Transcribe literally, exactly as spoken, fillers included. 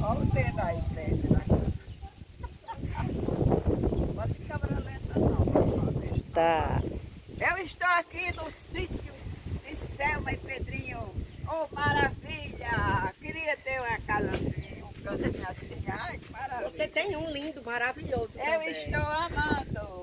Olha o dedo aí, Pedro, na cara. Pode ficar lenta não. Tá. Eu estou aqui no sítio de Selma e Pedrinho. Oh, maravilha! Queria ter uma casa assim, um canto assim. Ai, que maravilha. Você tem um lindo, maravilhoso Eu também. estou amando.